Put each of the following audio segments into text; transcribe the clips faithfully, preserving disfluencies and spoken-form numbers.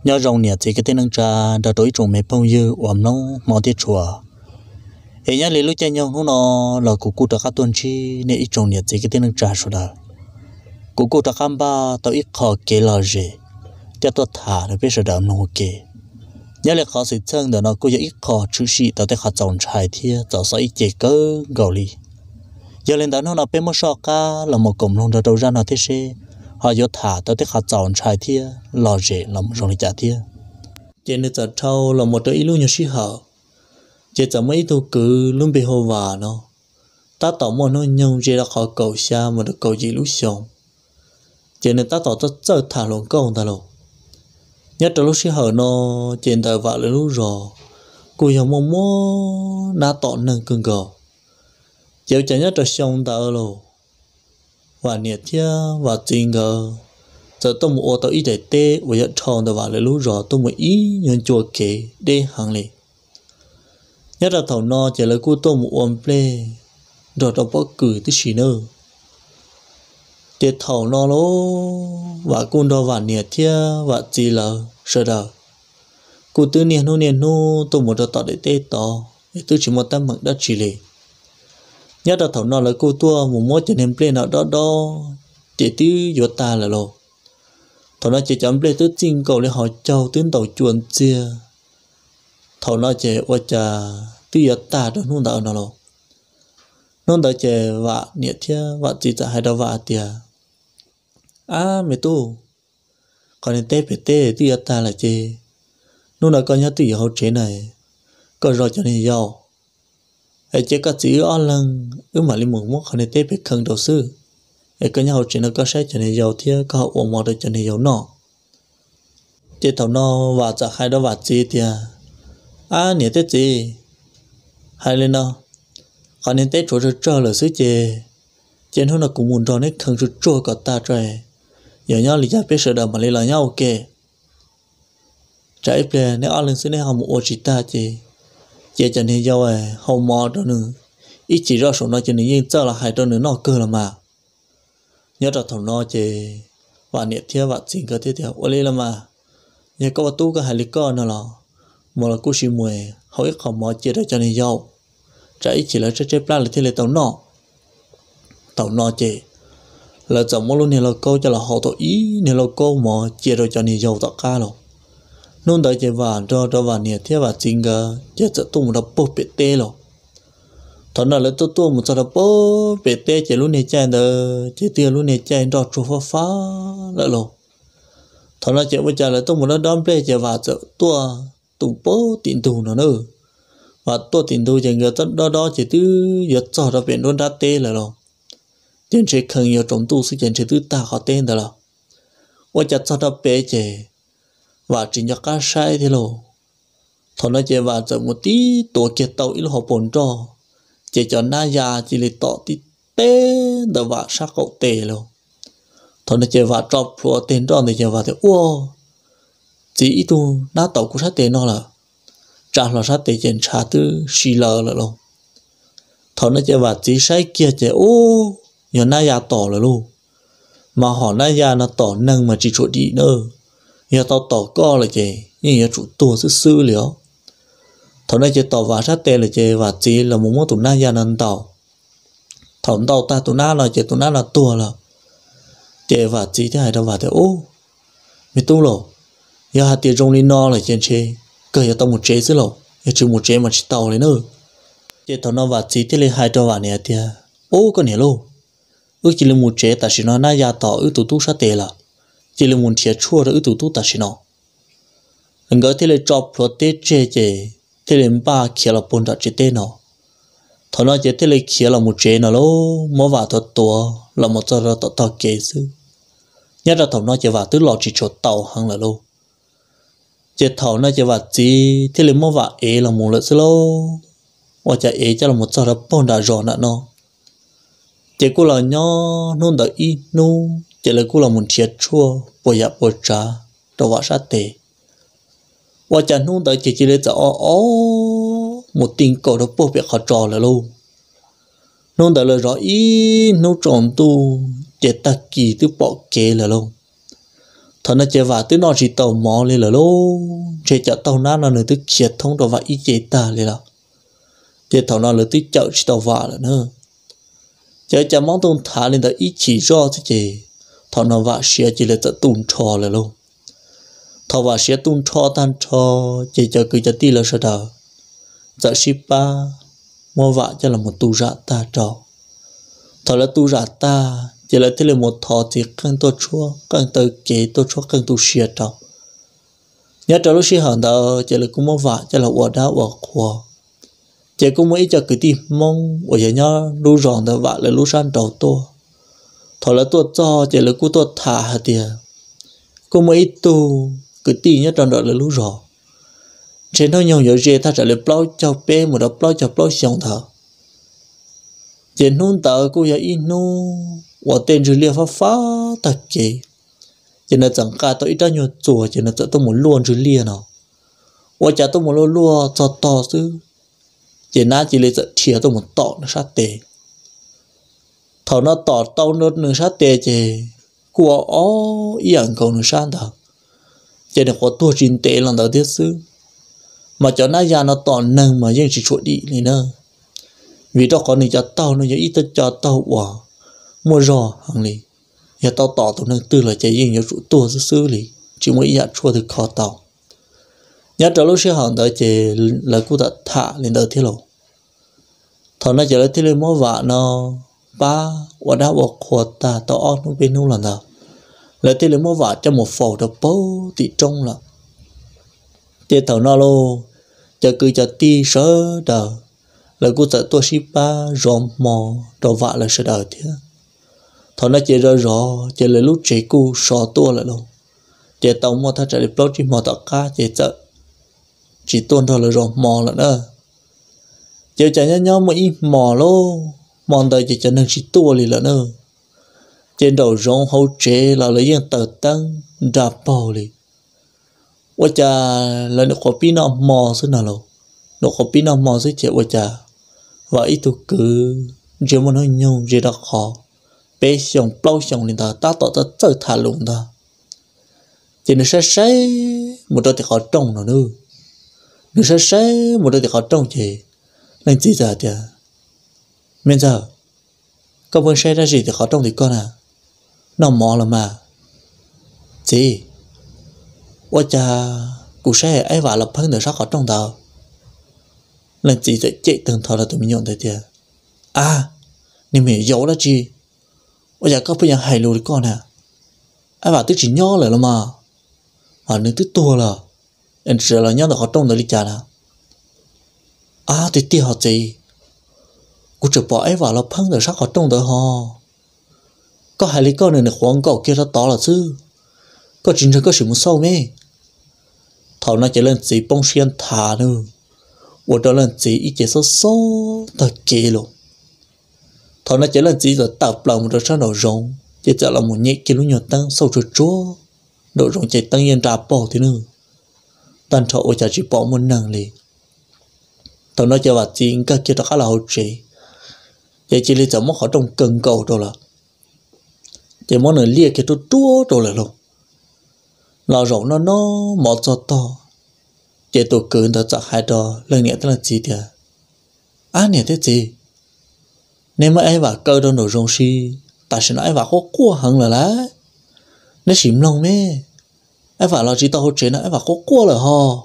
nhớ rong nhẹ thì cái tên nâng trà đã đối trùng mấy phong dư ẩm nó mò tiết chùa ấy nhớ lấy lúc chơi nhau nó nó là cụ cụ đặc tuần chi nên ít trồng nhẹ thì cái tên nâng trà rồi đó cụ cụ đặc cam ba tao ít khó kể là gì cho tôi thả được biết sự đam nó ok nhớ là khó sự chân đó nó cũng ít khó chú sĩ tao để khó trồng trái thì tao sẽ ít chế cơ gạo li giờ lên đó nó nó bên một sọ cá là một cụm luôn đầu ra nó thế xe họ vô thả tao để khó trồng trái thì lò rễ làm rong đi trả thì trên nơi giờ trâu là một đứa ít luôn nhiều sĩ hở chỉ giờ mấy tôi cứ luôn bị hồ vả nó ta tỏ một nó nhung chỉ là khó cầu xa mà được cầu gì lúc sống chỉ nên ta tỏ ta chơi thả lồng câu ta luôn nhất là lúc sĩ hở nó trên tờ vả lên lúc rồi cô hiểu mò mò na tỏ nâng cưng gờ chiều chẳng nhất là sống ta ở luôn và nhiệt thia và chính gờ giờ tôi mua tao ít để tê và giờ tròn tờ vả lên lúc rồi tôi mới ý nhân chùa kế để hàng lì nhất là thầu no chỉ là cô tôi một ôm ple rồi tao bắt cười tới xí nữa để thầu no lố và cô đó và nhiệt thia và gì là sợ đời cô tư niên nu niên nu tôi một đợt tao để tê to để tôi chỉ một tấm bằng đất chỉ lì nhất là thầu no là cô tua một mối cho nên ple nào đó đó để tư vô ta là lô thầu no chỉ chấm ple tôi xin cầu để họ châu tuyến tàu chuồn chia thầu nó chế ở trà tuy ở ta đó nôn đỡ nó lo nôn đỡ chế vạ nhiệt thia vạ chỉ trả hai đầu vạ tiề à mẹ tu còn nên tê phải tê tuy ở ta là chế nôn đỡ coi nhớ tuy hậu chế này có rồi cho nên giàu ấy chế các chữ on lăng ứ mà linh mục mốc còn nên tê phải khẩn đầu sư ấy coi nhớ hậu chế nó có sai cho nên giàu thia có hậu ổn mò được cho nên giàu nọ chế thầu nó vạ trả hai đầu vạ chỉ tiề à nhớ tết gì hay lên nào còn nên tết rồi rồi là xứ chè trên hôm nào cũng muốn cho nên không rồi rồi cả ta rồi giờ nhau lý giải biết sự đời mà lấy là nhau ok trái bè nếu ăn lên xứ này họ một ô chỉ ta chè chè chẳng nên giàu à hậu mò đó nữa ít chỉ ra số nó cho nên yên cho là hai đó nữa nó cơ là mà nhớ ra thầu nó chè và niệm theo và chính cơ tiếp theo ô lên là mà nhớ có vào tu cái hai lý con nó là một là cú sĩ mùi hầu ít không mọi chuyện cho nên giàu trái chỉ là trái trái pla là thế là tàu nọ tàu nọ chị là chồng mỗi lúc này là câu cho là họ tội ý này là câu mà chia rồi cho nên giàu tất cả rồi nôn đợi chị vàng cho cho vàng nhiệt thế và chính cơ chết sẽ tung một đợt bố bể tê rồi thằng nào lấy tôi tôi một sao đợt bố bể tê chị lúc này chạy đờ chị tiền lúc này chạy đọt chua phá phá lại rồi thằng nào chị bây giờ là tôi một đợt đón bể chị vàng chợ tua tụng bố tiền tù nó nữa và tôi tiền tù chỉ người đó đó chỉ thứ giờ cho ra biển luôn ra tê là rồi tiền sẽ không nhiều trong tu sự tiền sẽ thứ ta họ tên đó là và chặt cho ra bé trẻ và chỉ nhắc cá sai thế rồi thằng nó chỉ và giờ một tí tổ kia tàu ít họ bồn cho chỉ cho na già chỉ lấy tọ tí tê đó và sát cậu tê rồi thằng nó chỉ và cho pro tên đó thì chỉ và thì ô chỉ tu na tàu của sát tê nó là trả là sát tê trên trả từ xì lờ là luôn thằng nó chỉ và chỉ sai kia chỉ ô nhờ na già tỏ là luôn mà họ na già nó tỏ nâng mà chỉ chỗ đi nữa nhờ tao tỏ co là chỉ nhưng nhờ chủ tua sư sư liễu thằng nó chỉ tỏ và sát tê là chỉ và chỉ là một món tụ na già nâng tàu thằng tàu ta tụ na là chỉ tụ na là tua là chỉ và chỉ thế này đâu và thế ô mày tu rồi giờ hạt tiền trong đi no là trên chế cơ giờ tao một chế xí lỗ giờ chỉ một chế mà chỉ tàu lấy nữa chế tao nó và chỉ thế lấy hai trâu vàng này thì ô con này luôn ước chỉ là một chế ta chỉ nó na ya tao ước tụ tụ sát tệ là chỉ là một chế chua rồi ước tụ tụ ta chỉ nó anh gọi thế lấy chọc pro tê chế chế thế lấy ba kia là bốn đặt chế tê nó thằng nó chế thế lấy kia là một chế nó luôn mua vào thật to là một giờ rồi tao tao kể xứ nhất là thằng nó chế vào tứ lọ chỉ chỗ tàu hàng là luôn chế thầu nó chế vật gì thì lấy mua vạ é là một lợi số lô hoặc chế é cho là một giờ đó bốn đã rõ nè nó chế cô là nhỏ nôn đợi y nu chế là cô là một chiết chua bồi dạ bồi trà đồ vạ sát tệ hoặc chế nôn đợi chế chỉ lấy cho ó ó một tình cầu đó bố việc họ trò là luôn nôn đợi là rõ y nô tròn tu chế ta kỳ tư bỏ kế là luôn thằng nó chơi vào tới nó chỉ tàu mò lên là lô chơi chợ tàu ná nó nữa tới kiệt thông đồ và ý chế ta lên là chơi thằng nó là tới chợ chỉ tàu vạ là nữa chơi chợ món tôm thả lên tới ý chỉ do thế chơi thằng nó vạ xía chỉ là chợ tùng trò là luôn thằng vạ xía tùng trò tan trò chơi chợ cứ chợ ti là sao đó chợ ship ba mua vạ cho là một tu rạ ta trò thằng là tu rạ ta chỉ là thế là một thọ thì càng to chua càng tới kế to chua càng tu xia trâu nhớ trâu lúc xí hẳn đó chỉ là cũng muốn vạ chỉ là quả đá quả khoa chỉ cũng muốn ít cho cái tim mong ở nhà nhớ lu ròn đó vạ là lu san trâu to thọ là to cho chỉ là cũng to thả hả tiệt cũng muốn ít tu cái tim nhớ tròn đó là lu ròn trên đó nhau nhớ gì ta trả lời plau cho bé một đó plau cho plau xong thở trên nôn tờ cô giờ in nô我tên rồi lia phá phá thật kì chỉ là chẳng cả tôi ít ra nhiều chùa chỉ là tôi muốn luôn rồi lia nào tôi chả tôi muốn luôn luôn cho to chứ chỉ na chỉ lấy giật thiệt tôi muốn tọ nó sát tệ thầu nó tọ tao nó nó sát tệ chỉ của ó ý ảnh cầu nó sát thật chỉ là có tua chín tệ lần đầu tiên chứ mà cho nó ra nó tọ nâng mà nhưng chỉ chuột đi này nữa vì đó có này cho tao nó ít cho tao quả mua rò hàng lì nhà tao tỏ tụi nó tư là chạy yên nhớ trụ tua xứ xứ lì chỉ mới nhận chua từ kho tàu nhớ trở lúc xưa hàng tới chỉ là cô ta thả lên đời thế lộ thằng nó trở lại thế lên mua vạ nó ba và đã bỏ khóa ta tao on nó bên nông lần nào lại thế lên mua vạ cho một phẩu được bố tị trong là thế thằng nó lô chờ cứ chờ ti sớ đờ là cô ta tua ship ba ròm mò đồ vạ là sớ đờ thế thằng nó chơi ra rõ chơi lấy lúc chơi cu sò tua lại luôn chơi tàu mua thà chạy plot chỉ mò tàu cá chơi chợ chỉ tuôn thôi là rồi mò lại nữa chơi chạy nhau nhau mà im mò lô mòn đời chỉ cho nên chỉ tua liền lại nữa trên đầu rong hậu chế là lấy những tờ tăng đạp bò liền ôi cha là nó có pin nào mò xí nào luôn nó có pin nào mò xí chơi ôi cha và ít tu cứ chơi mà nó nhung chơi đã khó bé xong bao xong lên ta ta tỏ ta chơi thả lủng ta chỉ nó sẽ sẽ một đôi thì khó trông nó nữa nó sẽ sẽ một đôi thì khó trông chị nên chỉ giờ thì bây giờ có vấn sẽ ra gì thì khó trông thì con à nó mò là mà chị ôi cha cụ sẽ ấy vào lập hơn được sao khó trông tao nên chỉ sẽ chạy từng thọ là tụi mình nhận thấy thì à nhưng mình giấu đó chi ôi giờ có bây giờ hài lùi con à ai bảo tôi chỉ nhỏ lại là mà à nếu tôi tua là em chỉ là nhỏ được họ trong đó đi chả nào à tôi tiêu họ gì cô chỉ bỏ ấy vào là phăng được sắc họ trong đó họ có hai lý con này là khoáng cậu kia ra to là chứ có chính thức có sự muốn sâu mê thảo nó chỉ lên chỉ bông xiên thả nữa ủa đó lên chỉ ít chế số số thật kì luôn thằng nó chỉ là chỉ là tập lòng rồi sau đầu rồng chỉ là một nhẹ kia lúc nhỏ tăng sâu chuột chúa độ rồng chạy tăng yên ra bỏ thế nữa tan thọ ôi chả chỉ bỏ một năng liền thằng nó chỉ là chỉ các kia đó khá là hậu chế vậy chỉ là chỉ mất họ trong cần cầu đâu là chỉ món này lia kia tôi chúa đâu là luôn là rồng nó nó mọt cho to chỉ tôi cứ đã chặt hai đó lần nhẹ tức là gì thì à nhẹ thế gì nếu mà ai vào cơ đâu nổi rong xì tại sao ai vào có cua hằng là lá nó xỉm lòng mê ai vào là chỉ tao hỗ trợ nó ai vào có cua là ho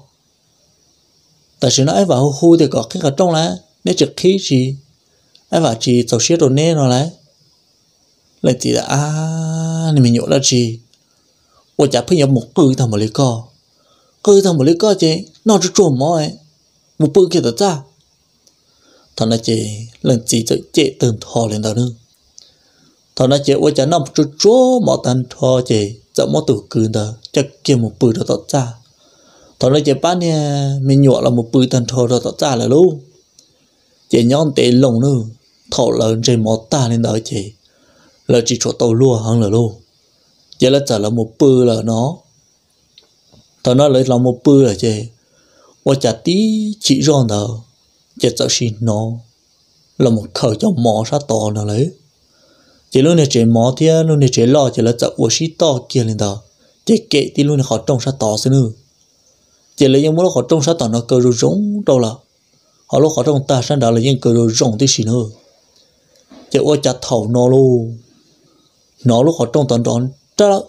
tại sao ai vào hu thì có cái cả trong lá nếu trực khí gì ai vào chỉ tàu xe đồ nè nó lại lại chỉ là à này mình nhổ là gì ôi chả phải nhập một bự thằng một lý co cơ thằng một lý co chứ nó chỉ trộm mỏi một bự kia được ra thằng nó chỉ lần chỉ tự chế từng thò lên đó nữa thằng nó chỉ ôi chả nằm chút chỗ mỏ tan thò chỉ dẫm mỏ tủ cừu đó chắc kia một bự đó tọt ra thằng nó chỉ bán nha mình nhọ là một bự tan thò đó tọt ra là luôn chỉ nhon tệ lồng nữa thọ lớn trên mỏ ta lên đó chỉ là chỉ chỗ tàu lúa hơn là luôn chỉ là trả là một bự là nó thằng nó lấy là một bự là chỉ ôi chả tí chỉ ròn đó chỉ sợ xin nó là một khởi cho mỏ sát to nào lấy chỉ lúc này chỉ mỏ thì lúc này chỉ lo chỉ là sợ của xí to kia lên đó chỉ kệ thì luôn họ trong sát tỏ xí nữa chỉ lấy những món họ trong sát tỏ nó cơ rồi rỗng đâu là họ lúc họ trong ta sang đó là những cơ rồi rỗng tí xí nữa chỉ ôi chặt thầu nó luôn nó lúc họ trong tận đón chắc là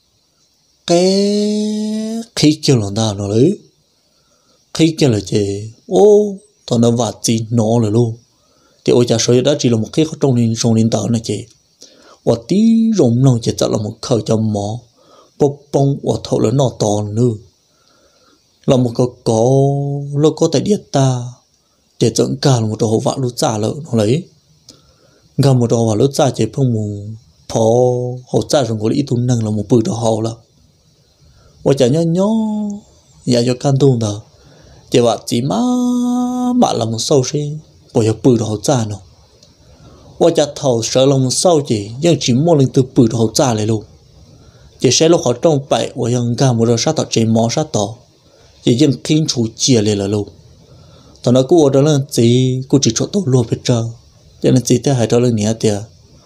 cái khí kêu là ta nó lấy khí kêu là chỉ ô thằng nó vặt gì nó là luôn thì ôi chả sợi đó chỉ là một cái họ trong nên trong nên tờ này chỉ và tí rồng nó chỉ chắc là một khởi cho mỏ bông bông và thầu là nó to nữa là một cái có nó có tại địa ta để dẫn cả là một đồ vạn lúc giả lợn nó lấy gặp một đồ vạn lúc giả chỉ phong mù phò họ giả rồi có ít tu năng là một bự đồ hậu là và chả nhớ nhớ nhà cho can tu đó chỉ bạn chỉ má bạn là một sâu xí bởi vì bự đồ giả nó và chả thầu sợ là một sâu chỉ nhưng chỉ mua lên từ bự đồ giả lại luôn chỉ sẽ lúc họ trong bậy vàยังgặp một đồ sát tỏ chế mó sát tỏ chỉ dân kinh chủ chia lại là luôn thằng nó cứ ở đó là gì cứ chỉ cho tôi luôn phải chờ cho nên chỉ theo hai đó là nhẹ tiệt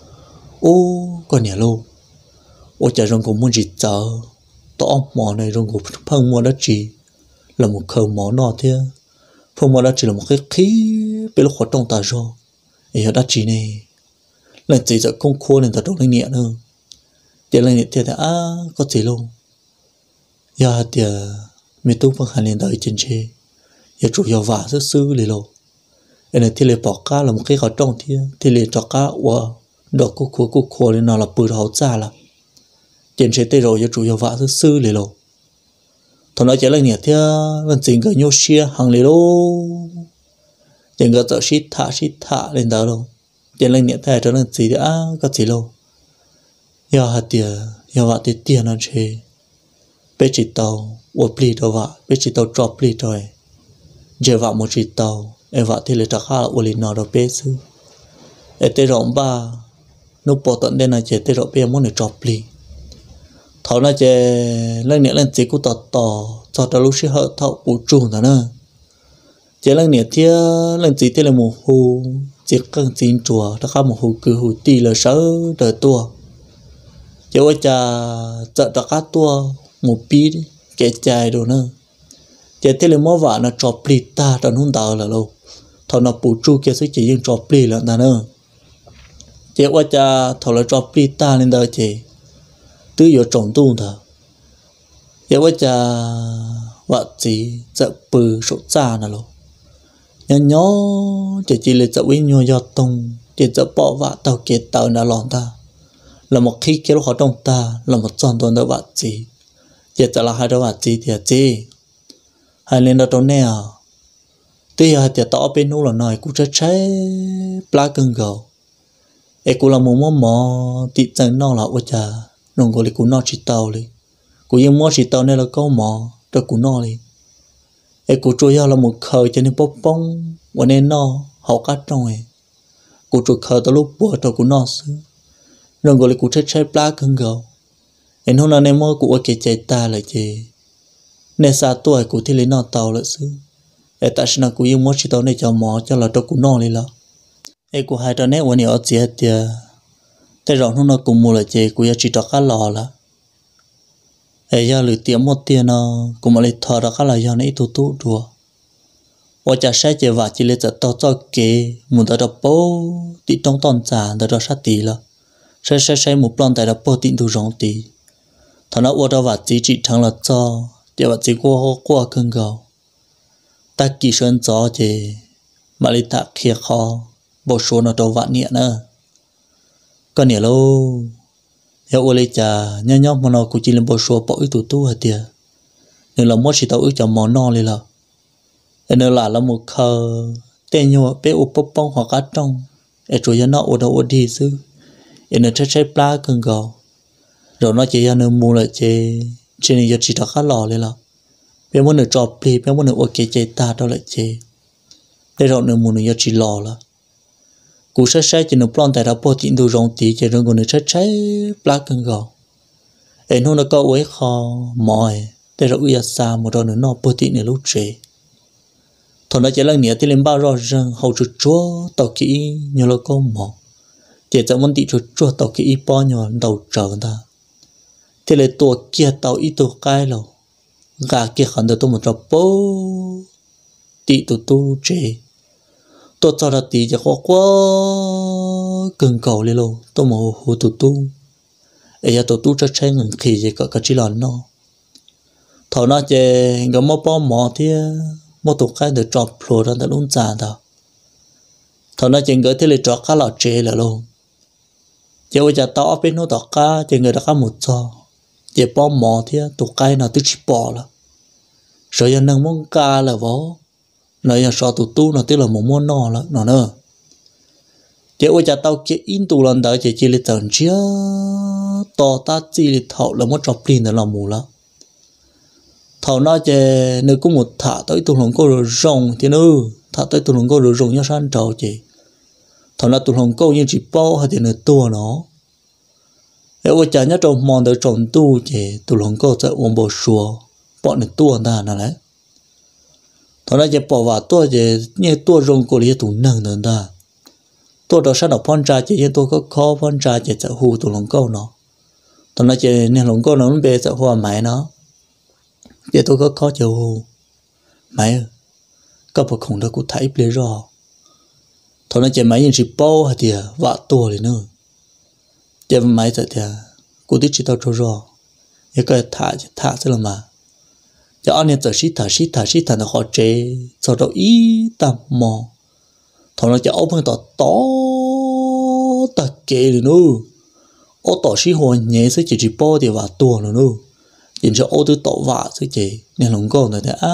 ô còn nhẹ luôn ô chả rong cũng muốn chỉ chờ tao mỏ này rong cũng phăng mua đất chỉ là một khờ mỏ nọ thế phăng mua đất chỉ là một cái khí bị lúc hoạt động ta rồi thì đất chỉ này là chỉ sợ không khô nên ta đâu lên nhẹ nữa để lên nhẹ thì à có gì luôn giờ thì mình tu bằng hành lên đời trên chế giờ chủ yếu vả sức sư lì lô này thì lì bỏ cá là một cái khó trong thì thì lì cho cá wow đỏ cú cú cú cú lên nào là bự hậu ra là trên chế tây rồi giờ chủ yếu vả sức sư lì lô thằng nói chỉ là nhẹ thì lần chính cái nhau xia hàng lì lô trên cái chợ shit thả shit thả lên đó luôn trên lên nhẹ thay cho lần gì thì à có gì lô giờ hạt tiền giờ vả tiền tiền nó chế bé chỉ tàu ô pli đâu vạ bé chỉ tàu drop pli rồi giờ vạ một chỉ tàu em vạ thì lấy trả khá là ô lì nọ đâu bé xứ em tê rộng ba nó bỏ tận đây là chỉ tê rộng bé muốn để drop pli thảo là chỉ lần nữa lần chỉ cũng tọt tò cho ta lúc sẽ hở thạo bù trùng đó nữa chỉ lần nữa thì lần chỉ thì là một hồ chỉ cần chín chùa ta khá một hồ cứ hồ tì là sáu đời tua chỉ ôi cha chợ ta khá tua một pi cái chai đồ nữa chỉ thế là mỗi vợ nó cho pli ta trong hôm đó là lâu thằng nó bù chu kia sẽ chỉ riêng cho pli là ta nữa chỉ qua cha thằng nó cho pli ta lên đó chỉ tứ giờ trồng tu thôi chỉ qua cha vợ chỉ chợ bự số cha là lâu nhớ nhớ chỉ chỉ là chợ uy nhô do tung chỉ chợ bỏ vợ tàu kia tàu là lòn ta là một khi kéo họ trong ta là một tròn tuần đó vợ chỉ giờ trả lại hai đứa bạn gì thì gì hai lên đó trong này tuy hai thì tao bênนู้là nói cũng chết chết plá cưng gầu em cũng là một món mò tị chân nó là ôi cha nông gọi là cũng nó chỉ tàu đi cũng như món chỉ tàu này là câu mò rồi cũng nó đi em cũng chui ra là một khởi cho nên bốc bông và nên nó họ cắt trong ấy cũng chui khởi tới lúc bữa rồi cũng nó xứ nông gọi là cũng chết chết plá cưng gầu em hôm nay em mua của cái chạy ta là gì nên xa tuổi của thì lấy nó tàu lại xứ em ta sẽ nói của yêu mua chỉ tàu này cho mỏ cho là cho của nó đi là em của hai đứa nàyวันนี้ở chia thìแต่เราhôm nay cùng mua là gì của chỉ cho cá lò là em giờ lười tiệm một tiền nó cũng mà lấy thợ ra cá là giờ này tụt tụt đùa và chả sai chỉ vả chỉ lấy cho tao cho kế muốn tao đập bố tí trong toàn trả tao đập sát tí là sai sai sai một plan tại đập bố tí tu rong tí thằng nó ở đó vả chỉ chỉ thằng là cho để vả chỉ qua qua cơn gạo ta kỳ sơn gió chỉ mà lấy ta kia khó bộ số nó đâu vả nhẹ nữa còn nhẹ lâu theo ở đây chả nhớ nhớ mà nó cũng chỉ là bộ số bỏ ít tụ tu hả tiệt nên là mất chỉ tao ước cho món no lên là nên là là một khờ tên nhau bé úp bông bông hoặc cá trong để rồi cho nó ở đâu ở đi xứ nên chắc chắc plá cơn gạo rồi nó chỉ là nơi mua lại chế trên này giờ chỉ là khá lò lên là bé muốn được drop play bé muốn được ok chế ta đó lại chế để rồi nơi mua này giờ chỉ lò là cú sát sát chỉ được plan tại đó bỏ tiền đồ rong tí chỉ rồi còn được sát sát plug cân gạo em hôm nó có uế kho mỏi để rồi uế xa một đôi nữa nó bỏ tiền này lúc chế thằng nó chỉ là nhớ tiền lên bao rồi rằng hậu chuột chúa tàu kỹ nhớ là có mỏ chỉ cho muốn tị chuột chúa tàu kỹ bao nhiêu đầu trở ta thế là tua kia tàu ít tua cái rồi gà kia khẩn được tôi một trò bố tị tụ tu chế tôi cho ra tí cho khó quá cưng cầu lên luôn tôi một hồ tụ tu ấy giờ tụ tu cho chơi ngừng khi gì cả cái chỉ là nó thầu nó chơi cái mỏ bò mỏ thì mỏ tụ cái được chọc lùa ra tới luôn già đó thầu nó chơi cái thế là chọc cá lọt chế là luôn chỉ bây giờ tao ở bên nó tao cá chơi người ta cá một cho chỉ bò mỏ thì tụ cái nào tôi chỉ bỏ là rồi giờ nâng món cá là vó nói giờ so tụ tu nó tức là một món nọ là nó nữa chỉ bây giờ tao kia in tụ lần đó chỉ chỉ là tận chia to ta chỉ là thọ là một trò pin là làm mù lắm thọ nó chỉ nếu có một thả tới tụ lòng cô rồi rồng thì nữa thả tới tụ lòng cô rồi rồng nhau san trầu chỉ thọ nó tụ lòng cô như chỉ bao hay thì nữa tua nó nếu bây giờ nhớ trong mòn tới trồng tu chỉ tụ lòng cô sẽ uống bò xùa bọn này tua ta nào đấy thằng này chỉ bỏ vào tua chỉ như tua rong cổ lý tụ nâng nữa ta tua đó sao nó phong trà chỉ như tua có khó phong trà chỉ sẽ hù tụ lòng câu nó thằng này chỉ nên lòng câu nó về sẽ hoa máy nó chỉ tua có khó chịu hù máy các bậc khổng đó cũng thấy bề rõ thằng này chỉ máy như chỉ bao hay thì vạ tua thì nữa chỉ máy sẽ thì cũng biết chỉ tao cho rõ những cái thả thả sẽ là mà cho anh em tự sĩ thả sĩ thả sĩ thả nó họ chế sau đó ý tầm mò thằng nó cho ông phân tỏ to ta kể rồi nữa ô tỏ sĩ hồ nhẹ sẽ chỉ chỉ bao thì vào tua rồi nữa nhìn cho ô tư tỏ vạ sẽ chỉ nên lòng con này à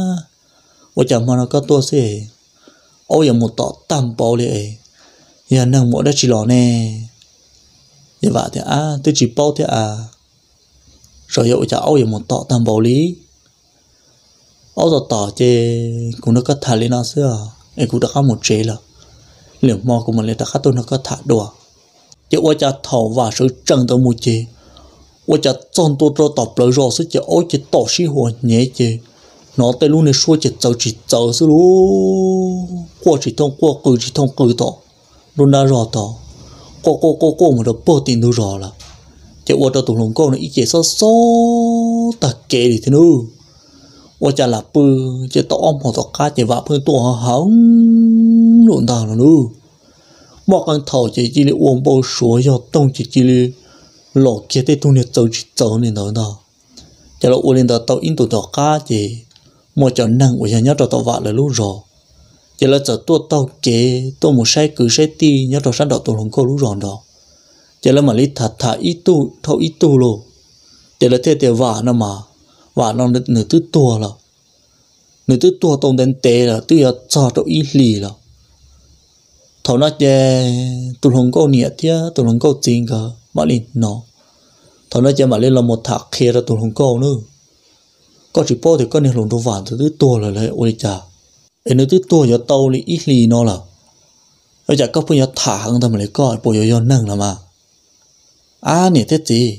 ô chẳng mà nó có tua sẽ ô giờ một tỏ tầm bao liền giờ năng mỗi đã chỉ lò nè như vậy thì à tôi chỉ bao thì à rồi giờ cho ô giờ một tỏ tầm bao lý ô tỏ tỏ chứ cũng nó có thả lên nó xưa em cũng đã có một chế là liệu mò của mình lên đã khá tôi nó có thả đùa chứ ô cha thầu và sự trần tới một chế ô cha chọn tôi cho tập lời rồi sẽ chứ ô chỉ tỏ sĩ hồ nhé chứ nó tới lúc này xua chỉ chờ chỉ chờ xưa luôn qua chỉ thông qua cử chỉ thông cử tỏ luôn đã rõ tỏ qua qua qua qua một đợt bơ tiền đâu rõ là chứ ô cho tụi lòng con này ít chế số số ta kể đi thế nữa ô cha là bự chứ tao ôm họ tao cá chỉ vạ phương tụi họ hóng lộn tao nữa mà con thầu chỉ chỉ là uống bao số cho tông chỉ chỉ là lọ kia tết tu này trâu chỉ trâu này nữa đó cho là uống lên tao tao in tụi tao cá chỉ mà cho năng của nhà nhớ tao tao vạ là lúc rồi chỉ là giờ tôi tao kế tôi một sai cứ sai ti nhớ tao sáng đạo tụi lòng cô lúc rồi đó chỉ là mà lấy thả thả ít tu thâu ít tu luôn chỉ là thế thì vạ nó mà và nó nửa thứ tua là nửa thứ tua tông đến tệ là tôi giờ cho tôi ít lì là thầu nó chơi tụi hồng câu nhiệt thế tụi hồng câu chính cả mà lên nó thầu nó chơi mà lên là một thạc kia là tụi hồng câu nữa có chỉ bao thì có nên lồng đồ vàng thứ tua là lấy ôi chà em nửa thứ tua giờ tàu đi ít lì nó là bây giờ có bây giờ thả hàng ta mà lấy coi bây giờ nâng là mà à nè thế gì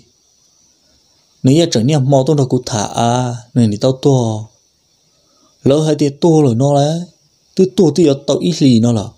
nếu như chẳng niệm mò tôi đâu cũng thả à nên thì tao tua lỡ hai tiệt tua rồi nó đấy tôi tua tôi ở tao ít lì nó là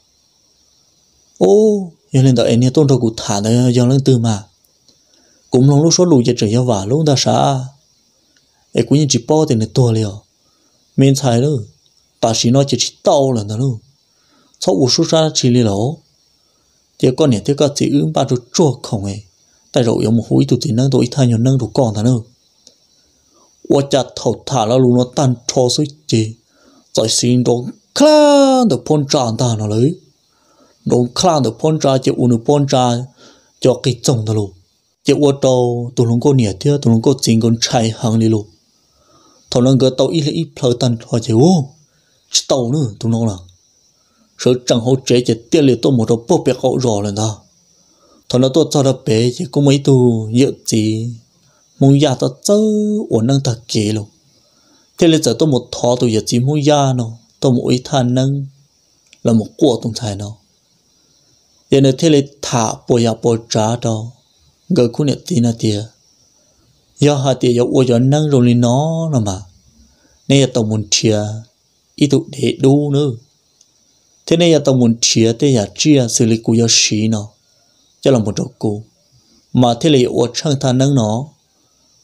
ô giờ lên tao em tôi đâu cũng thả đấy giờ lên từ mà cũng lòng lúc số lùi cho trời cho vả lúc ta xa em cũng như chỉ bao tiền để tua liều mình xài nữa ta chỉ nói chỉ tao là nó luôn sau u số ra chỉ li lỗ chỉ con này thì có chỉ ứng ba chút chuột không ấy tại rồi有một hồi tụi thì năng tụi thay nhau năng tụi con thằng nữa, 我家头塔了路那单超水机，在心中看的碰炸弹了嘞，弄看的碰炸就乌那碰炸就给中的路，就我到都能够热的，都能够进攻拆行的路，头能够到一了一票单超就哦，知道呢，都能了，所以正好这就跌了多么多不别好热了呢。 thằng nó tôi cho nó bé chỉ có mấy tu dự gì muốn gia tao chớ ổn năng thật kỹ luôn thế nên giờ tôi một thọ tôi dự gì muốn gia nó tôi một ý than năng là một của tông thái nó giờ này thế nên thả bồi ya bồi trả đó gửi khu nhật tin là tiệt do hai tiệt do ôi do năng rồi lên nó là mà nên là tao muốn chia ý tụ để đủ nữa thế nên là tao muốn chia thế là chia xử lý của do xí nó cho là một trò cũ mà thế là ở trong thang năng nó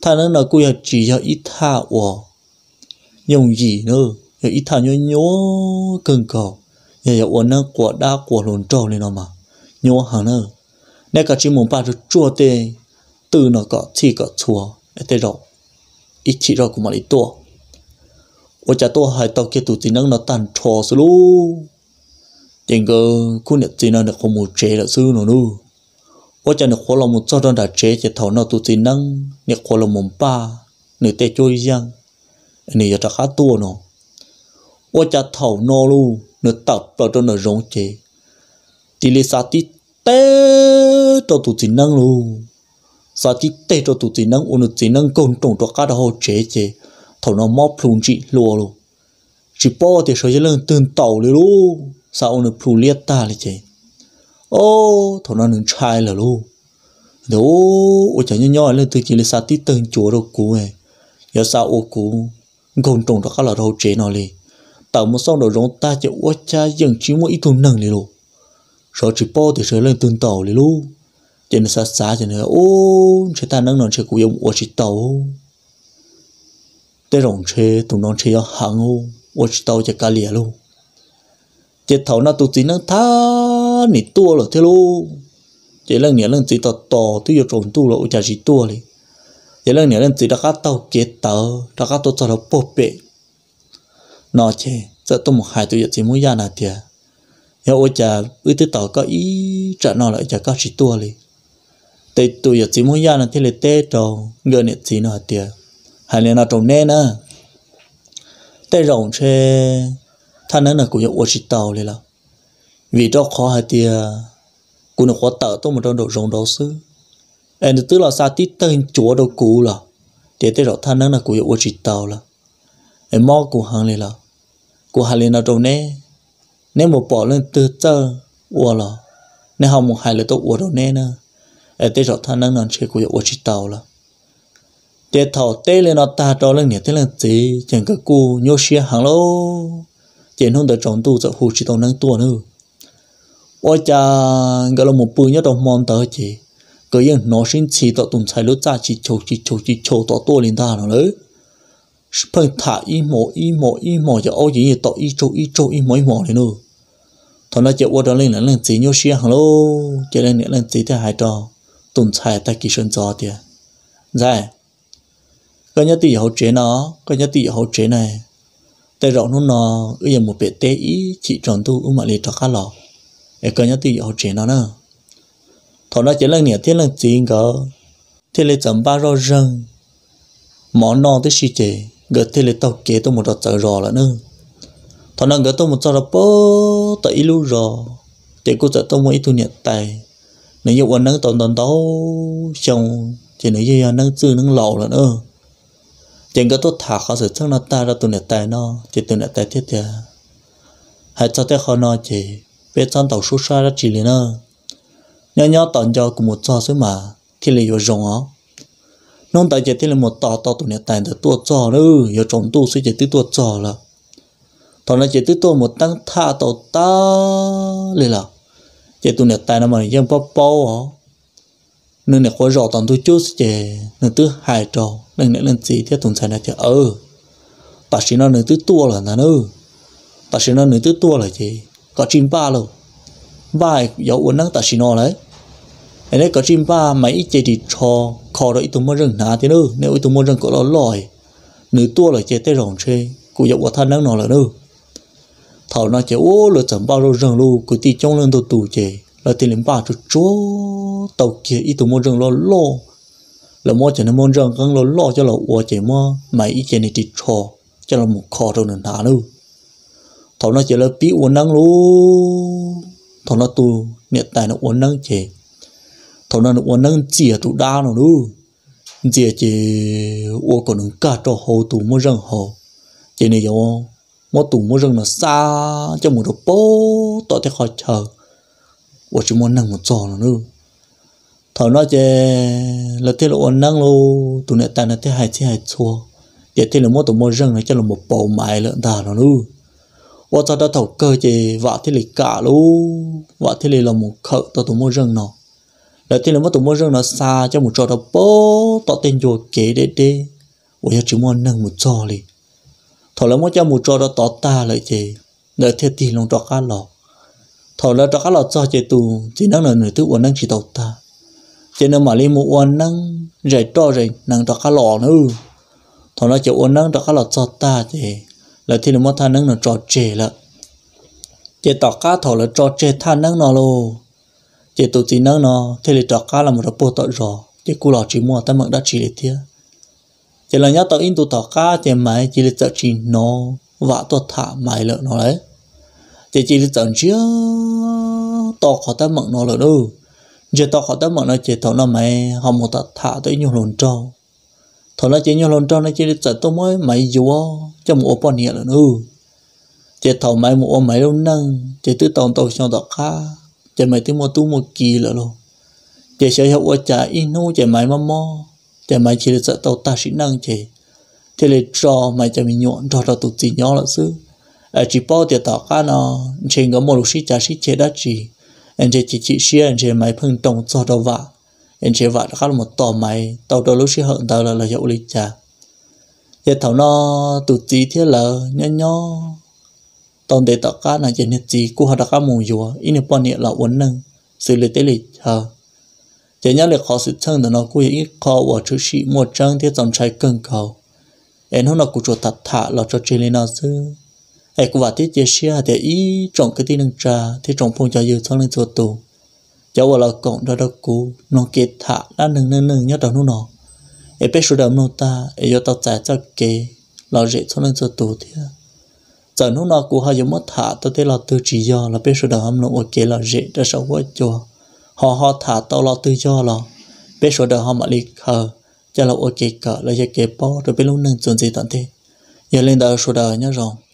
thà nó là cúi chỉ cho ít thà ủa dùng gì nữa giờ ít thà nhớ nhớ cơn cầu giờ giờ uốn nó quả đa quả lồn trâu lên nó mà nhớ hàng nữa nãy cả chỉ muốn ba cho chua tê từ nó có thì có chua để rồi ít chỉ rồi cũng mà ít tua ôi cha tua hai tao kia tụi chị nó nó tan trò xứ lu chẳng có khu nhật chị nó được không một chế là xứ nó nu ôi cha được khó là một cho đơn đã chế chỉ thầu nó tụi chị năng được khó là một ba nửa tê trôi giang này giờ ta khá tua nó ôi cha thầu nó lu nửa tập vào trong nửa rong chế thì lấy sao tí tê cho tụi chị năng luôn sao tí tê cho tụi chị năng ôn chị năng công trồng cho cá đó chế chế thầu nó móp phun chị lùa luôn chỉ bỏ thì sợi lên từng tàu luôn sao ôn phun liệt taเลยchế ô thầu nó nướng chai là luôn đó ôi chẳng nhỏ lên từ chỉ là sao tí từng chúa đâu cú này giờ sao ô cú công trồng cho cá là đâu chế nó liền tàu một xong rồi rong ta chỉ ôi cha dừng chỉ một ít thùng nâng liền luôn rồi chỉ bỏ thì sợi lên từng tàu liền luôn cho nên xa xa cho nên ô chế ta nâng non chế cụ dùng ô chỉ tàu tới rồng chế tụi non chế ở hàng ô ô chỉ tàu cho cả lìa luôn chế thầu nó tụi chỉ nâng tha nỉ tua rồi thế luôn chế lần nhớ lần chỉ tàu tàu tôi yêu trồng tu rồi ô chả chỉ tua đi chế lần nhớ lần chỉ đã cá tàu kết tàu đã cá tàu cho nó bột bể nó chế giờ tôi một hai tôi chỉ muốn ra nào thiệt nhưng ô chả ư tới tàu có ý trả nó lại chả có chỉ tua đi tây tụi giờ chỉ muốn ra là thế là tê trâu người này chỉ nó tiệt hay là nó trồng nè nè tây rồng xe thanh nó là cũng有我知道เลย啦 vì đó khó hay tiệt cũng nó khó tở tôi một trong độ rồng đó xứ em tức là sao tít tên chúa đâu cũ là để tây rồng thanh nó là cũng 有我知道啦 em mò cũng hàngเลยlà cũng hay là nó trồng nè nếu một bỏ lên từ từ ua là nếu không một hai là tôi ua đâu nè nè ở đây rồi thằng năng năng chơi của eu chỉ tàu là để thầu tê lên nó ta cho lên nhẹ thế là gì chẳng cái cu nhô xia hàng lô chỉ không được trồng tu sợ hụt chỉ tàu năng tua nữa ôi cha cái là một bữa nhớ đồng mòn tới chị cái gì nó xin chỉ tàu tụng xài lúa cha chỉ chầu chỉ chầu chỉ chầu tàu tua lên ta nó đấy phần thả y mỏ y mỏ y mỏ cho ôi gì tàu y chầu y chầu y mỏ y mỏ này nữa thằng nó chịu qua đó lên là lên gì nhô xia hàng lô chỉ lên nhẹ lên gì thế hai trò tồn tại tại kỳ sơn gió tiệt, dạ, cái nhất tỷ hậu chế nó, cái nhất tỷ hậu chế này, tại rộng nó nó, bây giờ một bể té ý chỉ tròn tu ung mà liệt cho cá lò, cái nhất tỷ hậu chế nó nữa, thằng nó chỉ là nhẹ thế là gì cơ, thế là chấm ba rau rừng, món no tới xí chế, gỡ thế là tàu kế tôi một đợt chở rò là nữa, thằng nó gỡ tôi một chợ bơ, tại ilu rò, để cô chở tôi một ít thu nhẹ tài nếu như quan năng tồn tồn tấu chồng thì nếu như năng chữ năng lậu là nữa chẳng có tốt thả khó xử chắc nó ta ra tụi này tài nó chỉ tụi này tài thiết thì hãy cho tới khó nó chỉ biết trong tàu số xa ra chỉ liền nữa nhớ nhớ tận cho cùng một cho xứ mà thì là vô rồng ó nông tài chỉ thì là một tàu tàu tụi này tài được tua cho nữa vô trồng tu sẽ chỉ tứ tua cho là thằng nó chỉ tứ tua một tăng tha tàu ta liền là chỉ tụi này tài nó mà dân bao bao hả nên này khó rõ toàn tôi chút chỉ nên thứ hai trò nên lại lên gì thế tụi này thì ờ ta chỉ nó nên thứ tua là nó nữa ta chỉ nó nên thứ tua là gì có chim ba luôn ba dấu uốn nắng ta chỉ nó đấy cái đấy có chim ba mấy chỉ thì cho kho đấy tụi mới rừng nà thế nữa nếu tụi mới rừng có nó lòi nếu tua là chỉ tới rồng chơi cụ dấu của thân nắng nó là nữa thầu nó chỉ ô lựa chọn bao rau rừng luôn cứ ti trong lên tôi tủ chè là tiền lên ba chút chúa tàu kia ít tụ môn rừng lo lo là mua chỉ là môn rừng căng lo lo cho là ô chè mua mấy ít chè này chỉ cho cho là một kho đâu nữa hả nữa thầu nó chỉ là bí uốn nắng luôn thầu nó tu hiện tại nó uốn nắng chè thầu nó uốn nắng chè tụ đa nó nữa chè chè ô còn những cả trò hồ tụ môn rừng hồ chè này giống một tủ mua rừng là xa cho một đồ bố tỏ thế khỏi chờ của chúng muốn năng một trò nữa thở nói chứ là thế là ổn năng luôn tụi này ta là thế hai thế hai chua để thế là một tủ mua rừng này cho là một bầu mài lợn đà nó nữa và cho ta thầu cơ chứ vợ thế là cả luôn vợ thế là một khợ tao tủ mua rừng nó là thì là mất tụ mua rừng nó xa cho một trò đó bố tọt tên vô kế để đi ủa chỉ muốn nâng một trò đi thọ là mất cho một trò đó tọt ta lại chị để theo tiền lòng trò cá lọ thọ là trò cá lọ cho chị tù chỉ năng là nửa thứ uốn năng chỉ tàu ta cho nên mà đi một uốn năng rải trò rải năng trò cá lọ nữa thọ là chỉ uốn năng trò cá lọ cho ta chị là thì là mất tha năng là trò trẻ là chị tọt cá thọ là trò trẻ tha năng nó luôn chị tụi chị năng nó thì là trò cá là một bộ tọt rò chị cú lọ chỉ mua ta mặc đã chỉ để thiệt chị là nhớ tao in tụi tọt cá chị máy chỉ là chợ chỉ nó vạ tụt thả máy lợn nó đấy chị chỉ là chợ chia tọt họ ta mặc nó lợn đâu chị tọt họ ta mặc nó chị thằng nó mày họ một tọt thả tới nhiều lồn trâu thằng nó chỉ nhiều lồn trâu nó chỉ là chợ tôi mới máy dúa cho một ô nhẹ lợn đâu chị thằng máy một ô máy đâu nâng chị tứ tàu tàu xong tọt cá chị mày tới một tu một kỳ lợ luôn chị sẽ học qua trả in nu chị mày mà mò chị mày chỉ là sợ tàu ta sĩ năng chị thì là trò mày cho mình nhọn trò trò tụt gì nhỏ là xứ à chỉ bao tiền tao cá nó trên có một lúc sĩ trả sĩ chế đã chỉ anh chị chỉ chỉ xia anh chị mày phân trồng cho tàu vạ anh chị vạ khá là một tò mày tàu đầu lúc sĩ hận tao là là hiệu lý trả chị thảo nó tụt gì thế là nhỏ nhỏ tao để tao cá này chỉ nhất gì cô họ đã cá mù dùa in được bao nhiêu là uốn nâng xử lý tế lịch hờ chỉ nhớ là khó sự thân đó nó cũng ít khó ở chữ sĩ một trang thiết dòng trái cân cầu em hôm nào cũng chuột thật thả lọt cho trên lên nào xưa em cũng vào tiết chia sẻ để ý trồng cái tin nâng trà thì trồng phong cho yêu xong lên chuột tù cháu vào là cộng đó đó cú nó kết thả đã nâng nâng nâng nhớ đầu nó nọ em biết số đầu nó ta em cho tao trả cho kế lọt dễ xong lên chuột tù thì giờ nó nào cũng hay giống mất thả tôi thấy là từ chỉ do là biết số đầu hâm nó ok là dễ ra sau quá chùa họ họ thả tao lo tự do là biết số đầu họ mà đi khờ cho là ok cả là cho kẹp bao rồi biết lúc nâng chuẩn gì tận thế giờ lên đầu số đầu nhớ rồi